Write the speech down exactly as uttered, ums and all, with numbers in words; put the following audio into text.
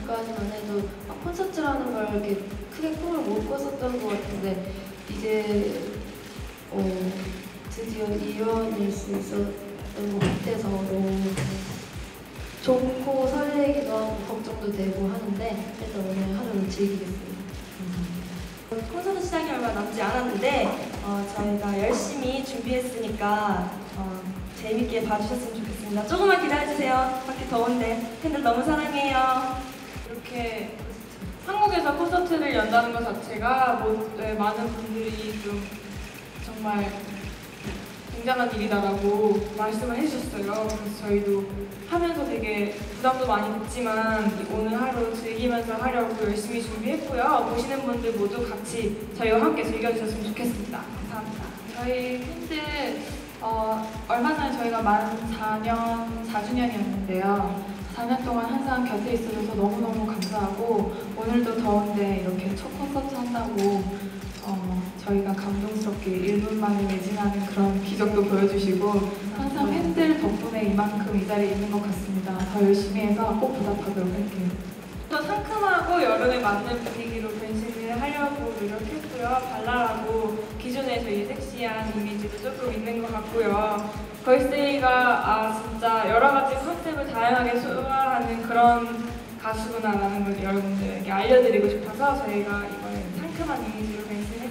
전까지만 해도 막 콘서트라는 걸 이렇게 크게 꿈을 못 꿨었던 것 같은데 이제 어, 드디어 이뤄낼 수 있었던 것 같아서 너무 좋고 설레기도 하고 걱정도 되고 하는데 일단 오늘 하루를 즐기겠습니다. 콘서트 시작이 얼마 남지 않았는데 어, 저희가 열심히 준비했으니까 어, 재밌게 봐주셨으면 좋겠습니다. 조금만 기다려주세요. 밖에 더운데 팬들 너무 사랑해요. 이렇게 한국에서 콘서트를 연다는 것 자체가 뭐, 네, 많은 분들이 좀 정말 굉장한 일이다라고 말씀을 해주셨어요. 그래서 저희도 하면서 되게 부담도 많이 됐지만 오늘 하루 즐기면서 하려고 열심히 준비했고요. 보시는 분들 모두 같이 저희와 함께 즐겨주셨으면 좋겠습니다. 감사합니다. 저희 팬들 어, 얼마 전에 저희가 만 사 년, 사 주년이었는데요. 사 년 동안 항상 곁에 있어줘서 너무너무 감사하고 오늘도 더운데 이렇게 첫 콘서트 한다고 어, 저희가 감동스럽게 일 분 만에 매진하는 그런 기적도 보여주시고 항상 팬들 덕분에 이만큼 이 자리에 있는 것 같습니다. 더 열심히 해서 꼭 보답하도록 할게요. 또 상큼하고 여름에 맞는 분위기로 변신을 하려고 노력했고요. 발랄하고 기존의 저희 섹시한 이미지도 조금 있는 것 같고요. 걸스데이가 아 진짜 여러 가지 컨셉을 다양하게 소화하는 그런 가수구나라는 걸 여러분들에게 알려드리고 싶어서 저희가 이번에 상큼한 이미지로 변신을